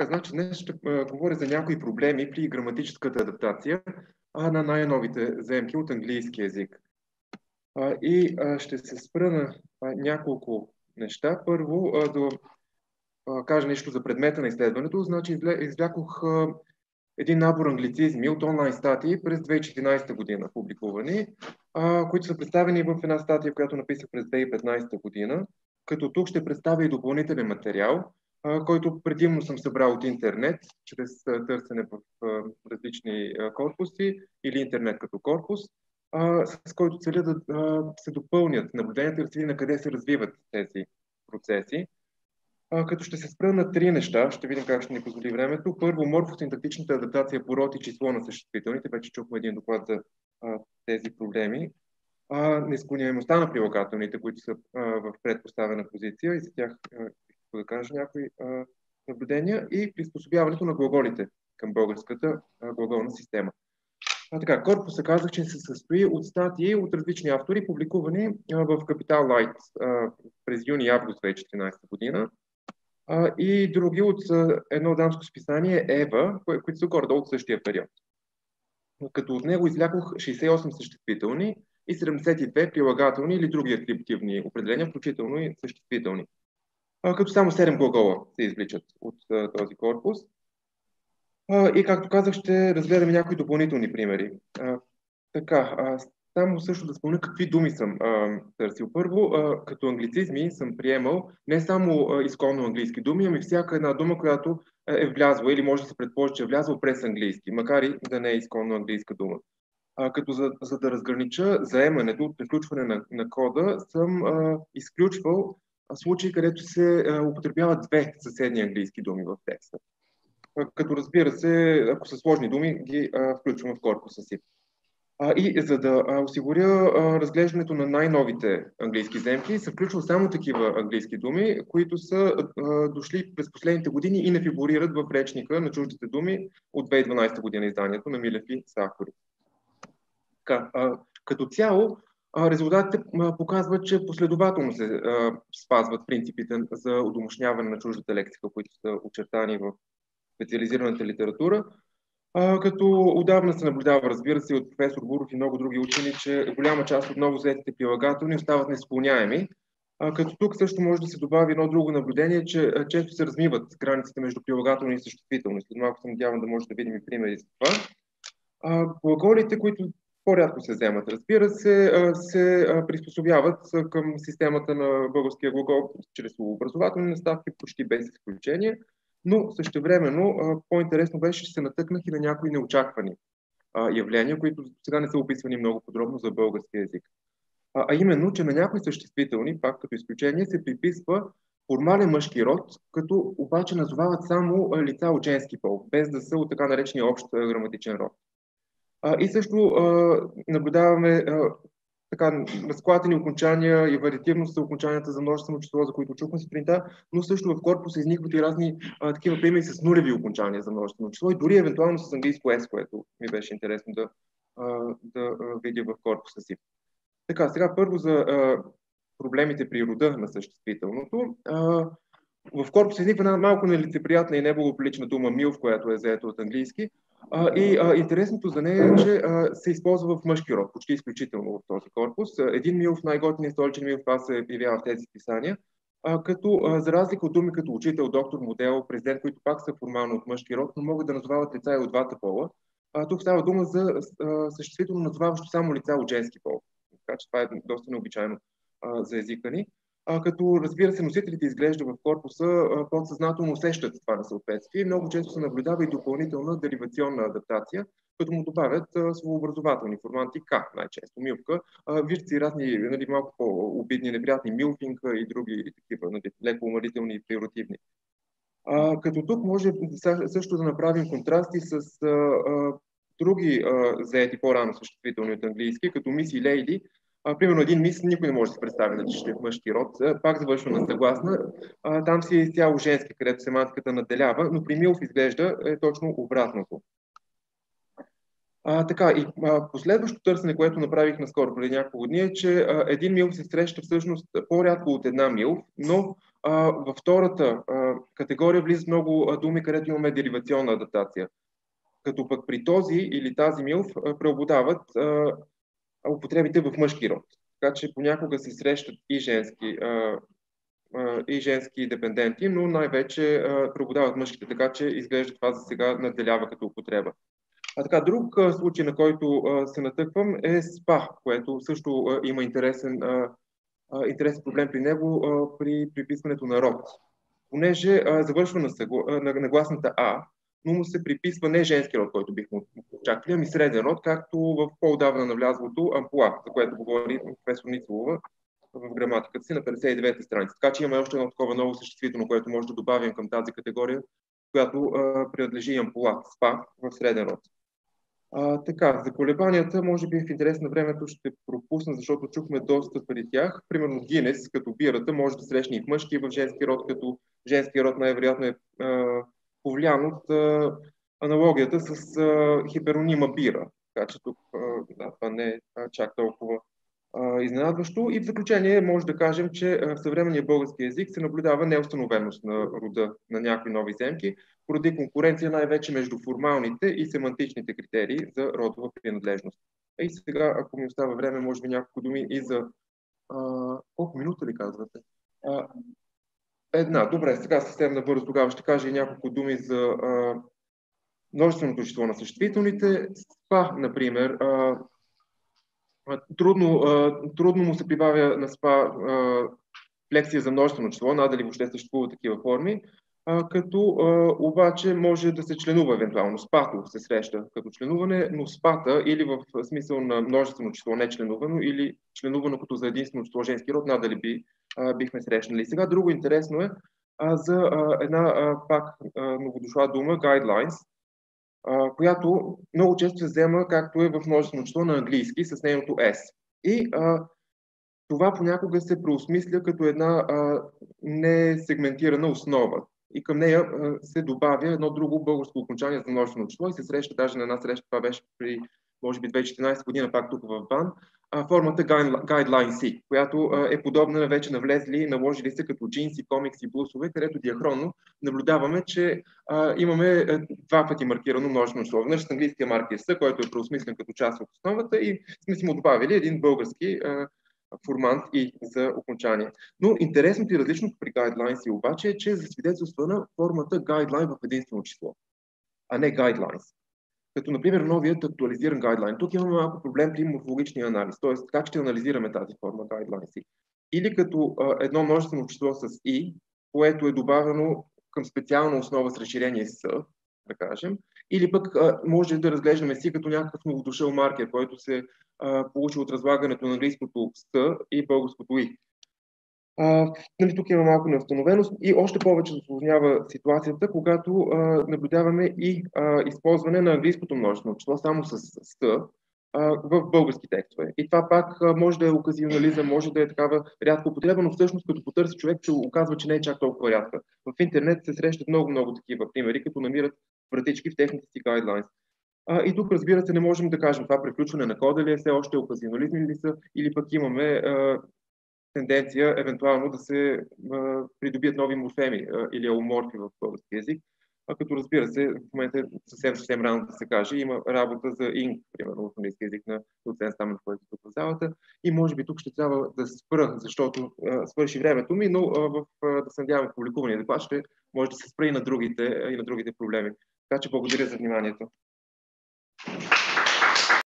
Значи днес ще говоря за някои проблеми при граматическата адаптация на най-новите заемки от английски език. Ще се спра на няколко неща. Първо, да кажа нещо за предмета на изследването. Значи извлякох един набор англицизми от онлайн статии през 2014 година публикувани, които са представени в една статия, която написах през 2015 година, като тук ще представя и допълнителен материал, който предимно съм събрал от интернет, чрез търсене в различни корпуси или интернет като корпус, с който целя да се допълнят наблюденията и да се види на къде се развиват тези процеси. Като ще се спра на три неща, ще видим как ще ни позволи времето. Първо, морфосинтактичната адаптация по род и число на съществителните. Вече чухме един доклад за тези проблеми. Несклоняемостта на прилагателните, които са в предпоставена позиция, и за тях да кажа някои наблюдения, и приспособяването на глаголите към българската глаголна система. Така, корпуса казах, че се състои от статии от различни автори, публикувани в Capital Light през юни-август 2014 година, и други от едно данско списание Ева, които са горе от същия период. Като от него извлякох 68 съществителни и 72 прилагателни или други атрибутивни определения, включително и съществителни. Като само 7 глагола се извличат от този корпус. И както казах, ще разгледаме някои допълнителни примери. Само също да спомня какви думи съм търсил. Първо, като англицизми съм приемал не само изконно английски думи, ами всяка една дума, която е влязла или може да се предположи, че е влязла през английски, макар и да не е изконно английска дума. Като за да разгранича заемането от приключване на кода, съм изключвал случаи, където се употребяват две съседни английски думи в текста. Като разбира се, ако са сложни думи, ги включвам в корпуса си. И за да осигуря разглеждането на най-новите английски заемки, се включва само такива английски думи, които са дошли през последните години и не фигурират в речника на чуждите думи от 2012 година изданието на Милев и Сахари. Като цяло, резултатите показват, че последователно се спазват принципите за удомашняване на чуждата лексика, които са очертани в специализираната литература, като отдавна се наблюдава, разбира се, от професор Буров и много други учени, че голяма част от новозаетите прилагателни остават несклоняеми. Като тук също може да се добави едно друго наблюдение, че често се размиват границите между прилагателни и съществителни. След малко се надявам да може да видим и примери за това. Глаголите, които по-рядко се вземат, разбира се, се приспособяват към системата на българския глагол чрез образователни наставки, почти без изключение. Но същевременно по-интересно беше, че се натъкнах и на някои неочаквани явления, които сега не са описвани много подробно за българския език. Именно, че на някои съществителни, пак като изключение, се приписва формален мъжки род, като обаче назовават само лица от женски пол, без да са от така наречения общ граматичен род. И също наблюдаваме така разклатени окончания и вариативност са окончанията за множествено число, за които чухме сутринта, но също в корпуса изникват и разни такива примери с нулеви окончания за множествено число и дори евентуално с английско S, което ми беше интересно да видя в корпуса си. Така, сега първо за проблемите при рода на съществителното. В корпуса изниква една малко нелицеприятна и неблагоприлична дума милф, която е заета от английски. Интересното за нея е, че се използва в мъжки род, почти изключително в този корпус. Един милф, най-готиният столичен милф, това се явява в тези списания, като за разлика от думи като учител, доктор, модел, президент, които пак са формално от мъжки род, но могат да назовават лица и от двата пола. Тук става дума за съществително назоваващо само лица от женски пол. Така че това е доста необичайно за езика ни. Като разбира се, носителите изглежда в корпуса подсъзнателно усещат това несъответствие и много често се наблюдава и допълнителна деривационна адаптация, като му добавят словообразователни форманти К, най-често милвка. Виждат си разни малко по-обидни, неприятни милфинка и други такива леко уморителни и приоритивни. Като тук може също да направим контрасти с други заети по-рано съществителни от английски, като мис и лейди. Примерно един мис никой не може да се представи, че ще е в мъжки род. Пак завършва на съгласна. Там си е изцяло женски, където семантиката наделява, но при милф изглежда е точно обратното. Последващото търсене, което направих наскоро преди няколко дни, е, че един милф се среща всъщност по-рядко от една милф, но във втората категория влизат много думи, където имаме деривационна адаптация. Като пък при този или тази милф преобладават употребите в мъжки род. Така че понякога се срещат и женски депенденти, но най-вече преобладават мъжките, така че изглежда това за сега надделява като употреба. А така, друг случай, на който се натъквам, е СПА, което също има интересен проблем при него при приписването на род. Понеже завършва на гласната А, но му се приписва не женски род, който бихме очаквали, ами среден род, както в по-отдавна навлязлото ампула, за което говори професор Ницелова в граматиката си на 59-та страница. Така че имаме още едно такова ново съществително, което може да добавим към тази категория, която принадлежи ампула, СПА в среден род. Така, за колебанията, може би в интерес на времето ще пропусна, защото чухме доста преди тях. Примерно Гинес, като бирата, може да срещне и в мъжки, и в женски род, като женски род най-вероятно е повлиян от аналогията с хиперонима бира. Така че тук това не е чак толкова изненадващо. И в заключение може да кажем, че в съвременния български език се наблюдава неустановеност на рода на някои нови земки, поради конкуренция най-вече между формалните и семантичните критерии за родова принадлежност. И сега, ако ми остава време, може би няколко думи и за... колко минута ли казвате? Една. Добре, сега съвсем набързо тогава ще кажа и няколко думи за множественото число на съществителните. СПА, например, трудно му се прибавя на СПА флексия за множествено число, надали въобще съществуват такива форми, като обаче може да се членува евентуално. СПАто се среща като членуване, но СПАта или в смисъл на множествено число не членувано, или членувано като за единствено число женски род, надали бихме срещнали. Сега друго интересно е за една пак новодошла дума, guidelines, която много често се взема, както е в множествено число на английски, с нейното S. И това понякога се преосмисля като една несегментирана основа. И към нея се добавя едно друго българско окончание за множествено число и се среща даже на една среща, това беше при, може би, 2014 година, пак тук в БАН, формата Guideline C, която е подобна на вече навлезли и наложили се като джинси, комикси, блусове, където диахронно наблюдаваме, че имаме два пъти маркирано множествено число. Веднъж с английския маркер С, който е преосмислен като част от основата, и сме си му добавили един български формант и за окончание. Но интересното и различното при Guidelines обаче е, че засвидетелства на формата Guideline в единствено число, а не Guidelines. Като, например, новият актуализиран Guideline. Тук имаме малко проблем при морфологичния анализ, т.е. как ще анализираме тази форма Guidelines. Или като едно множествено число с I, което е добавено към специална основа с разширение С, да кажем, или пък може да разглеждаме си като някакъв новодошъл маркер, който се получи от разлагането на английското С и българското И. Нали, тук има малко неустановеност и още повече затруднява ситуацията, когато наблюдаваме и използване на английското множествено число само с С в български текстове. И това пак може да е оказионализъм, може да е такава рядка употреба, но всъщност като потърси човек, се оказва, че не е чак толкова рядка. В интернет се срещат много такива примери, като намират вратички в техните си guidelines. И тук, разбира се, не можем да кажем това приключване на кода ли е, все още оказионализми ли са, или пък имаме тенденция евентуално да се придобият нови морфеми или ауморфи в български език, като, разбира се, в момента е съвсем рано да се каже, има работа за инк, примерно в английски език на доцент Стамен, който е тук в залата, и може би тук ще трябва да спра, защото свърши времето ми, но да се надявам в публикувания доклад ще може да се спра и на другите проблеми. Така че благодаря за вниманието.